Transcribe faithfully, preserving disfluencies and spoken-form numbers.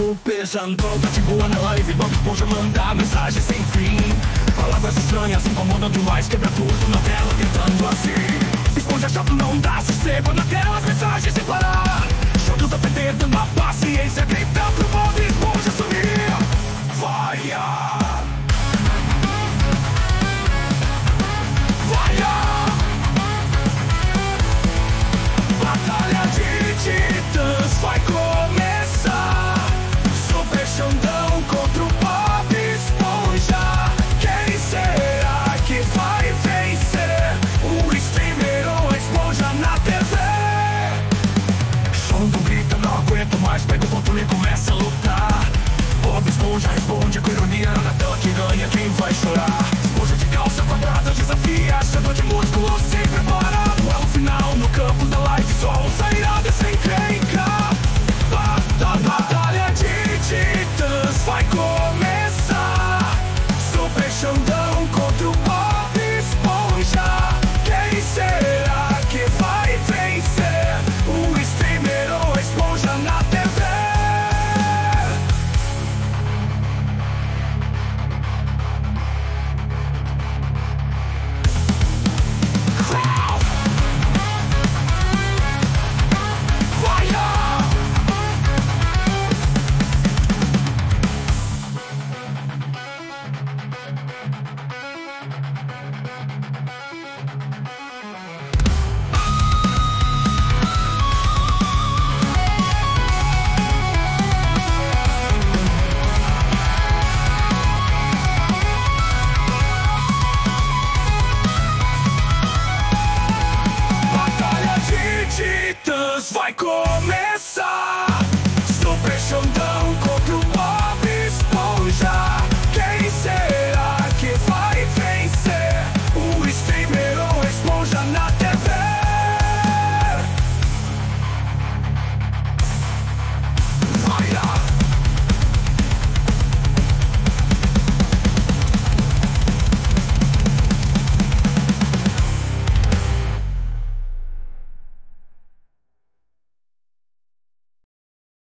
Super Xandão tá de boa na live, Bob Esponja manda mensagem sem fim. Palavras estranhas incomodam demais, quebra tudo na tela tentando assim. Esponja chato não dá sossego na tela, as mensagens sem parar. Jogos a perder dando a paciência, grita pro Bob Esponja sumir. Vai a Vai a Batalha de Titãs vai começar. Super Xandão contra o Bob Esponja. Quem será que vai vencer? O streamer ou a esponja na T V? Xandão grita, não aguento mais, pega o controle e começa a lutar. Bob Esponja responde com ironia, na tela que ganha, quem vai chorar? Esponja de calça quadrada desafia, Xandão de músculo se prepara. No final, no campo da live, sol sairá dessa encrenca. Batalha de Titãs vai começar. Super Xandão contra o Bob Esponja. Quem será que vai vencer? O streamer ou a esponja na T V? Vai lá! Batalha de Titãs vai começar.